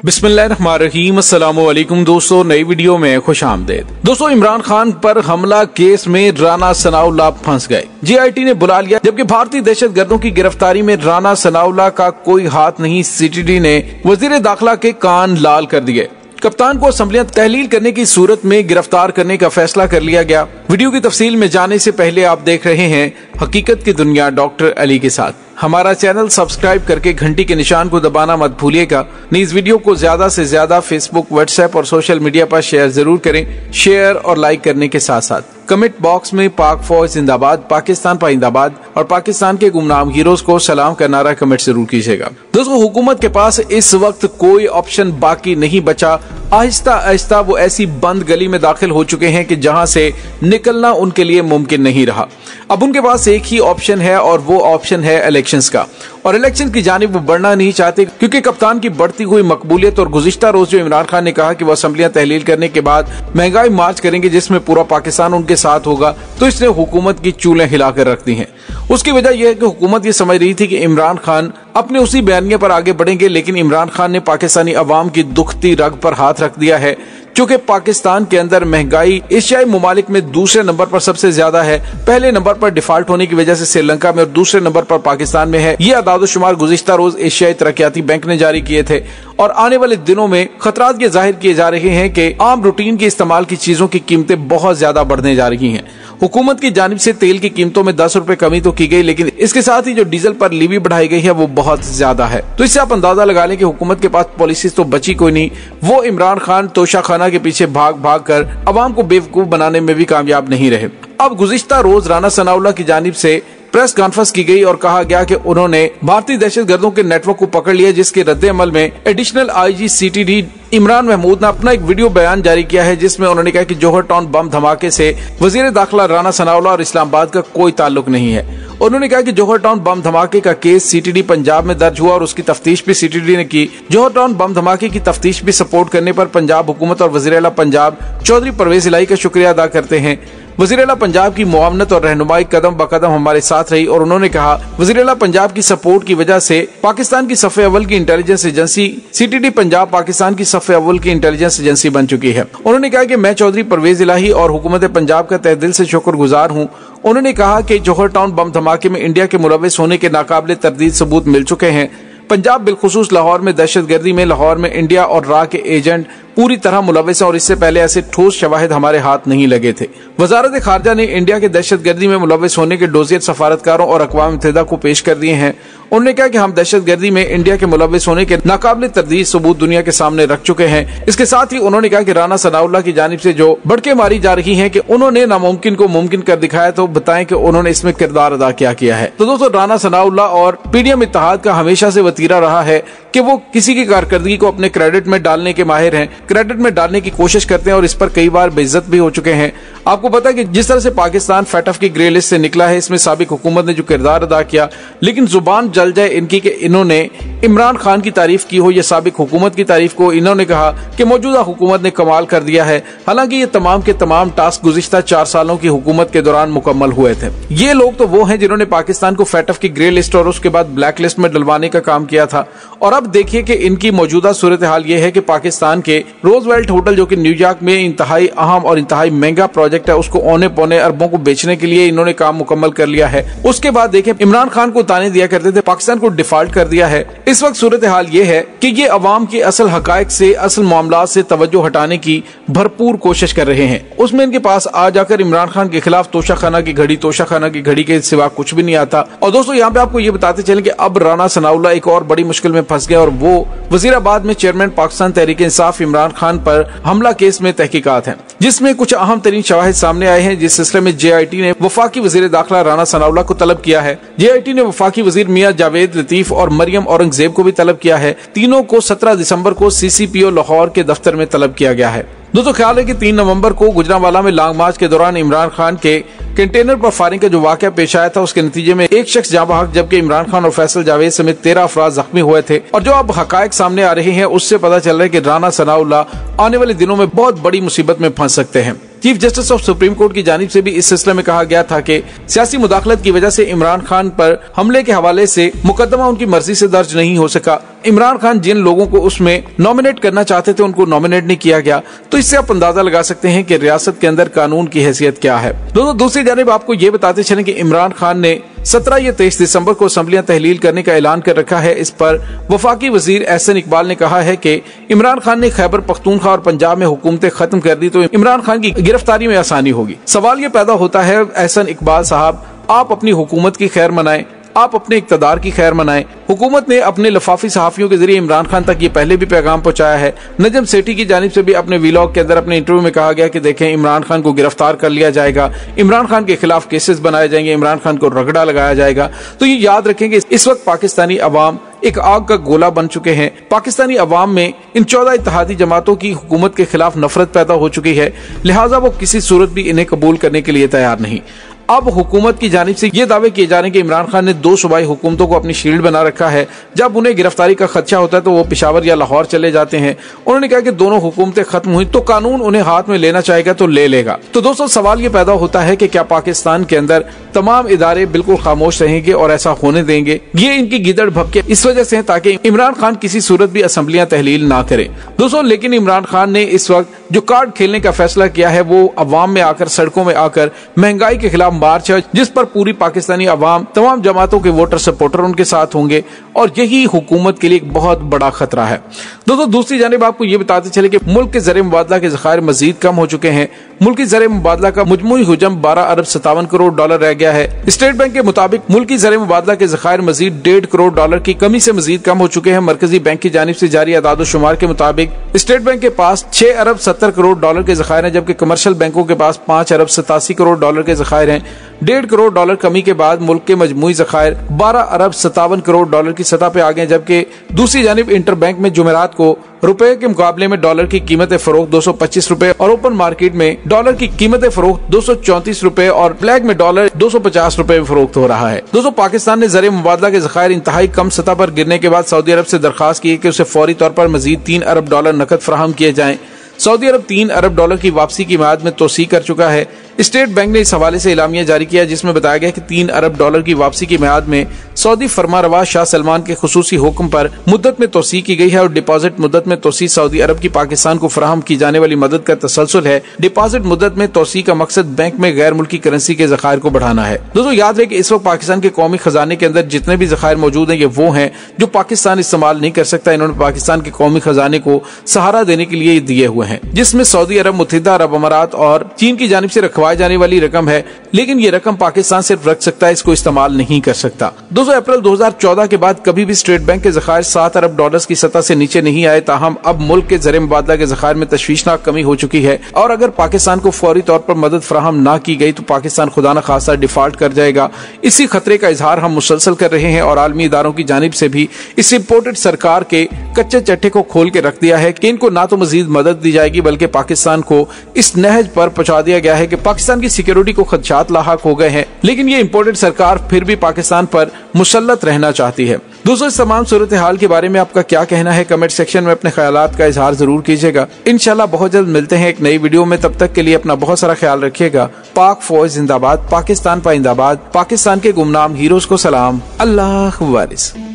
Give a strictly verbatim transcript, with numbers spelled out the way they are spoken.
बिस्मिल्लाहिर्रहमानिर्रहीम, अस्सलामुअलैकुम दोस्तों, नई वीडियो में खुश आमदेद। दोस्तों, इमरान खान पर हमला केस में राना सनाउल्लाह फंस गए। जे आई टी ने बुला लिया, जबकि भारतीय दहशतगर्दों की गिरफ्तारी में राना सनाउल्लाह का कोई हाथ नहीं। सी टी डी ने वजीर दाखिला के कान लाल कर दिए। कप्तान को असम्बलियां तहलील करने की सूरत में गिरफ्तार करने का फैसला कर लिया गया। वीडियो की तफसील में जाने से पहले आप देख रहे हैं हकीकत की दुनिया डॉक्टर अली के साथ। हमारा चैनल सब्सक्राइब करके घंटी के निशान को दबाना मत भूलिएगा। इस वीडियो को ज्यादा से ज्यादा फेसबुक, व्हाट्सएप और सोशल मीडिया पर शेयर जरूर करें। शेयर और लाइक करने के साथ साथ कमेंट बॉक्स में पाक फौज जिंदाबाद, पाकिस्तान पाइंदाबाद और पाकिस्तान के गुमनाम हीरोज को सलाम का नारा कमेंट जरूर कीजिएगा। दोस्तों, हुकूमत के पास इस वक्त कोई ऑप्शन बाकी नहीं बचा। आहिस्ता आहिस्ता वो ऐसी बंद गली में दाखिल हो चुके हैं कि जहां से निकलना उनके लिए मुमकिन नहीं रहा। अब उनके पास एक ही ऑप्शन है और वो ऑप्शन है इलेक्शंस का। और इलेक्शन की जानिब वो बढ़ना नहीं चाहते, क्योंकि कप्तान की बढ़ती हुई मकबूलियत और गुज़िश्ता रोज जो इमरान खान ने कहा कि वो असम्बलियां तहलील करने के बाद महंगाई मार्च करेंगे जिसमें पूरा पाकिस्तान उनके साथ होगा, तो इसने हुकूमत की चूल्हें हिलाकर रख दी हैं। उसकी वजह यह है कि हुकूमत ये समझ रही थी कि इमरान खान अपने उसी बयानिए पर आगे बढ़ेंगे, लेकिन इमरान खान ने पाकिस्तानी अवाम की दुखती रग पर हाथ रख दिया है। चूंकि पाकिस्तान के अंदर महंगाई एशियाई ममालिक में दूसरे नंबर पर सबसे ज्यादा है। पहले नंबर पर डिफॉल्ट होने की वजह से श्रीलंका में और दूसरे नंबर पर पाकिस्तान में है। ये अदाद-ओ-शुमार गुज़िश्ता रोज एशियाई तरक्याती बैंक ने जारी किए थे। और आने वाले दिनों में खतरात ये जाहिर किए जा रहे हैं कि आम रूटीन के इस्तेमाल की चीजों की कीमतें बहुत ज्यादा बढ़ने जा रही हैं। हुकूमत की जानिब से तेल की कीमतों में दस रुपए कमी तो की गई, लेकिन इसके साथ ही जो डीजल पर लीवी बढ़ाई गई है वो बहुत ज्यादा है। तो इससे आप अंदाजा लगा लें कि हुकूमत के पास पॉलिसीज तो बची कोई नहीं। वो इमरान खान तोशाखाना के पीछे भाग भाग कर अवाम को बेवकूफ बनाने में भी कामयाब नहीं रहे। अब गुज़िश्ता रोज राना सनाउल्लाह की जानिब से प्रेस कॉन्फ्रेंस की गई और कहा गया कि उन्होंने भारतीय दहशतगर्दों के नेटवर्क को पकड़ लिया, जिसके रद्द अमल में additional I G C T D Imran Mahmood ने अपना एक वीडियो बयान जारी किया है, जिसमें उन्होंने कहा कि जौहर टाउन बम धमाके से वजीर दाखिला राना सनाउल्लाह और इस्लामाबाद का कोई ताल्लुक नहीं है। उन्होंने कहा कि जौहर टाउन बम धमाके का case C T D Punjab में दर्ज हुआ और उसकी तफ्तीश भी सी टी डी ने की। जौहर टाउन बम धमाके की तफ्तीश भी सपोर्ट करने पर पंजाब हुकूमत और वजीर आला पंजाब चौधरी परवेज इलाही का शुक्रिया अदा करते हैं। वजीर आला पंजाब की मुआवनत और रहनुमाई कदम ब कदम हमारे साथ रही और उन्होंने कहा वजीर आला पंजाब की सपोर्ट की वजह से पाकिस्तान की सफ़े अव्वल की intelligence agency C T D Punjab Pakistan की सफ़े अव्वल की इंटेलिजेंस एजेंसी बन चुकी है। उन्होंने कहा कि मैं चौधरी परवेज इलाही और हुकूमत पंजाब का तहे दिल से शुक्रगुजार हूँ। उन्होंने कहा कि जौहर टाउन बम धमाके में इंडिया के मुलविस होने के नाकाबिले तरदीद सबूत मिल चुके हैं। पंजाब बिलखुसूस लाहौर में दहशतगर्दी में लाहौर में इंडिया और रा के एजेंट पूरी तरह मुलविस है और इससे पहले ऐसे ठोस शवाहिद हमारे हाथ नहीं लगे थे। वजारत खारजा ने इंडिया के दहशतगर्दी में मुलविस होने के डोजियर सफारतकारों और अक़वाम मुत्तहिदा को पेश कर दिए हैं। उन्होंने कहा कि हम दहशतगर्दी में इंडिया के मुलविस होने के नाकाबिले तरदीद सबूत दुनिया के सामने रख चुके हैं। इसके साथ ही उन्होंने कहा कि राना सनाउल्लाह की जानिब से जो भड़के मारी जा रही हैं कि उन्होंने नामुमकिन को मुमकिन कर दिखाया, तो बताएं कि उन्होंने इसमें किरदार अदा क्या किया है। तो दोस्तों, राना सनाउल्लाह और पीडीएम इत्तेहाद का हमेशा से वतीरा रहा है कि वो किसी की कारकर्दगी को अपने क्रेडिट में डालने के माहिर हैं, क्रेडिट में डालने की कोशिश करते हैं और इस पर कई बार बेइज्जत भी हो चुके हैं। आपको पता है कि जिस तरह से पाकिस्तान फैटफ की ग्रे लिस्ट से निकला है, इसमें साबिक हुकूमत ने जो किरदार अदा किया, लेकिन जुबान जल जाए इनकी कि इन्होंने इमरान खान की तारीफ की हो या साबिक हुकूमत की तारीफ को। इन्होंने कहा कि मौजूदा हुकूमत ने कमाल कर दिया है, हालांकि ये तमाम के तमाम टास्क गुज़िश्ता चार सालों की हुकूमत के दौरान मुकम्मल हुए थे। ये लोग तो वो हैं जिन्होंने पाकिस्तान को फैटफ की ग्रे लिस्ट और उसके बाद ब्लैक लिस्ट में डलवाने का काम किया था। और अब देखिए कि इनकी मौजूदा सूरत हाल ये है कि पाकिस्तान के रोजवेल्ट होटल, जो कि न्यूयॉर्क में इंतहाई अहम और इंतहाई महंगा प्रोजेक्ट है, उसको औने पौने अरबों को बेचने के लिए इन्होंने काम मुकम्मल कर लिया है। उसके बाद देखें, इमरान खान को ताने दिया करते थे, पाकिस्तान को डिफॉल्ट कर दिया है। इस वक्त सूरत हाल ये है कि ये अवाम के असल हकायक से, असल मामला से तवज्जो हटाने की भरपूर कोशिश कर रहे हैं। उसमें इनके पास आ जाकर इमरान खान के खिलाफ तोशाखाना की घड़ी तोशाखाना की घड़ी के सिवा कुछ भी नहीं आता। और दोस्तों, यहाँ पे आपको ये बताते चले कि अब राना सनाउल्लाह एक और बड़ी मुश्किल में फंस गए और वो वजीराबाद में चेयरमैन पाकिस्तान तहरीक इंसाफ इमरान खान पर हमला केस में तहकीकात है, जिसमें कुछ अहम तरीन शवाहिद सामने आए हैं। जिस सिलसिले में जे आई टी ने वफाकी वजीर दाखिला राना सनाउल्लाह को तलब किया है। जे आई टी ने वफाकी वजीर मियां जावेद लतीफ और मरियम औरंगजेब को भी तलब किया है। तीनों को सत्रह दिसंबर को सी सी पी ओ लाहौर के दफ्तर में तलब किया गया है। दोस्तों, ख्याल है कि तीन नवंबर को गुजरांवाला में लॉन्ग मार्च के दौरान इमरान खान के कंटेनर पर फायरिंग का जो वाकया पेश आया था, उसके नतीजे में एक शख्स जाँ बहक जबकि इमरान खान और फैसल जावेद समेत तेरह अफराद जख्मी हुए थे। और जो अब हकायक सामने आ रहे हैं उससे पता चल रहा है कि राना सनाउल्लाह आने वाले दिनों में बहुत बड़ी मुसीबत में फंस सकते हैं। Chief justice of supreme court की जानिब से भी इस सिलसिले में कहा गया था कि सियासी मुदाखलत की वजह से इमरान खान पर हमले के हवाले से मुकदमा उनकी मर्जी से दर्ज नहीं हो सका। इमरान खान जिन लोगों को उसमें नॉमिनेट करना चाहते थे उनको नॉमिनेट नहीं किया गया। तो इससे आप अंदाजा लगा सकते हैं कि रियासत के अंदर कानून की हैसियत क्या है। दोस्तों, दूसरी जानिब आपको ये बताते चलें कि इमरान खान ने सत्रह या तेईस दिसंबर को असम्बलियां तहलील करने का ऐलान कर रखा है। इस पर वफाकी वजीर एहसन इकबाल ने कहा है कि इमरान खान ने खैबर पख्तूनख्वा और पंजाब में हुकूमतें खत्म कर दी तो इमरान खान की गिरफ्तारी में आसानी होगी। सवाल ये पैदा होता है एहसन इकबाल साहब, आप अपनी हुकूमत की खैर मनाएं, आप अपने इक़्तिदार की खैर मनाएं। हुकूमत ने अपने लफाफी सहाफियों के जरिए इमरान खान तक ये पहले भी पैगाम पहुंचाया है। नजम सेठी की जानिब से भी अपने वीलॉग के अंदर अपने इंटरव्यू में कहा गया कि देखें, इमरान खान को गिरफ्तार कर लिया जाएगा, इमरान खान के खिलाफ केसेस बनाए जाएंगे, इमरान खान को रगड़ा लगाया जाएगा। तो ये याद रखें कि इस वक्त पाकिस्तानी अवाम एक आग का गोला बन चुके हैं। पाकिस्तानी अवाम में इन चौदह इत्तेहादी जमातों की हुकूमत के खिलाफ नफरत पैदा हो चुकी है, लिहाजा वो किसी सूरत भी इन्हें कबूल करने के लिए तैयार नहीं। अब हुकूमत की जानिब से ये दावे किए जा रहे हैं कि इमरान खान ने दो सूबाई हुकूमतों को अपनी शील्ड बना रखा है। जब उन्हें गिरफ्तारी का खदशा होता है तो वो पेशावर या लाहौर चले जाते हैं। उन्होंने कहा कि दोनों हुकूमतें खत्म हुई तो कानून उन्हें हाथ में लेना चाहेगा तो ले लेगा। तो दोस्तों, सवाल ये पैदा होता है कि क्या पाकिस्तान के अंदर तमाम इदारे बिल्कुल खामोश रहेंगे और ऐसा होने देंगे? ये इनकी गिदड़ भपके इस वजह से ताकि इमरान खान किसी सूरत भी असम्बलियां तहलील ना करें। दोस्तों, लेकिन इमरान खान ने इस वक्त जो कार्ड खेलने का फैसला किया है वो अवाम में आकर, सड़कों में आकर महंगाई के खिलाफ मार्च है, जिस पर पूरी पाकिस्तानी अवाम, तमाम जमातों के वोटर सपोर्टर उनके साथ होंगे और यही हुकूमत के लिए एक बहुत बड़ा खतरा है। दोस्तों, दूसरी जानिब आपको ये बताते चले कि मुल्क के ज़र मुबादला के ज़खायर मजीद कम हो चुके हैं। मुल्क की ज़र मुबादला का मुजमुई हुजम बारह अरब सत्तावन करोड़ डॉलर रह गया है। स्टेट बैंक के मुताबिक मुल्क की ज़र मुबादला के ज़खायर मजीद डेढ़ करोड़ डॉलर की कमी से मजीद कम हो चुके हैं। मरकजी बैंक की जानिब से जारी अदाद शुमार के मुताबिक स्टेट बैंक के पास छह अरब सत्तर करोड़ डॉलर के ज़खायर हैं, जबकि कमर्शियल बैंकों के पास पांच अरब सतासी करोड़ डॉलर के ज़खायर हैं। डेढ़ करोड़ डॉलर कमी के बाद मुल्क के मजमूई ज़खायर बारह अरब सत्तावन करोड़ डॉलर की सतह पे आ गए, जबकि दूसरी जानिब इंटर बैंक में जुमेरात को रुपए के मुकाबले में डॉलर की कीमत फरोख्त दो सौ पच्चीस रुपए और ओपन मार्केट में डॉलर की कीमत फरोख्त दो सौ चौंतीस रुपए और ब्लैक में डॉलर दो सौ पचास रुपए में फरोख्त हो रहा है। दोस्तों, पाकिस्तान ने ज़र मुबादला के ज़खायर इंतहाई कम सतह पर गिरने के बाद सऊदी अरब से दरखास्त की कि उसे फौरी तौर पर मजीद तीन अरब डॉलर नकद फराहम किए जाएं। सऊदी अरब तीन अरब डॉलर की वापसी की मियाद में तोसी कर चुका है। स्टेट बैंक ने इस हवाले से इलामिया जारी किया जिसमें बताया गया कि तीन अरब डॉलर की वापसी की मियाद में सऊदी फरमारवा शाह सलमान के खुसूसी हुक्म पर मुद्दत में तोसी की गई है और डिपॉजिट मुद्दत में तोसी सऊदी अरब की पाकिस्तान को फराहम की जाने वाली मदद का तसलसल है। डिपॉजिट मुद्दत में तोसी का मकसद बैंक में गैर मुल्की करेंसी के ज़खायर को बढ़ाना है। दोस्तों, याद रहे कि इस वक्त पाकिस्तान के कौमी खजाने के अंदर जितने भी ज़खायर मौजूद हैं ये वो हैं जो पाकिस्तान इस्तेमाल नहीं कर सकता। इन्होंने पाकिस्तान के कौमी खजाने को सहारा देने के लिए दिए हुए हैं, जिसमें सऊदी अरब, मुत्तहिदा अरब अमारात और चीन की जानिब से रखवाई जाने वाली रकम है, लेकिन ये रकम पाकिस्तान सिर्फ रख सकता है, इसको इस्तेमाल नहीं कर सकता। दोस्तों, अप्रैल दो हज़ार चौदह के बाद कभी भी स्टेट बैंक के ज़खायर सात अरब डॉलर्स की सतह से नीचे नहीं आए, ताहम अब मुल्क के ज़र मुबादला के ज़खायर में तशवीशनाक कमी हो चुकी है और अगर पाकिस्तान को फौरी तौर पर मदद फराहम ना की गई तो पाकिस्तान खुदा न खासा डिफॉल्ट कर जाएगा। इसी खतरे का इजहार हम मुसलसल कर रहे हैं और आलमी इदारों की जानिब से भी इस इम्पोर्टेड सरकार के कच्चे चट्टे को खोल के रख दिया है कि इनको ना तो मजीद मदद दी जाएगी बल्कि पाकिस्तान को इस नहज पर पहुंचा दिया गया है कि पाकिस्तान की सिक्योरिटी को खदशात लाहक हो गए हैं, लेकिन ये इम्पोर्टेड सरकार फिर भी पाकिस्तान पर मुसल्लत रहना चाहती है। दोस्तों, इस तमाम सूरत हाल के बारे में आपका क्या कहना है? कमेंट सेक्शन में अपने ख्यालात का इजहार जरूर कीजिएगा। इंशाल्लाह बहुत जल्द मिलते हैं एक नई वीडियो में, तब तक के लिए अपना बहुत सारा ख्याल रखिएगा। पाक फौज जिंदाबाद, पाकिस्तान पाइंदाबाद, पाकिस्तान के गुमनाम हीरोज को सलाम, अल्लाह वारिस।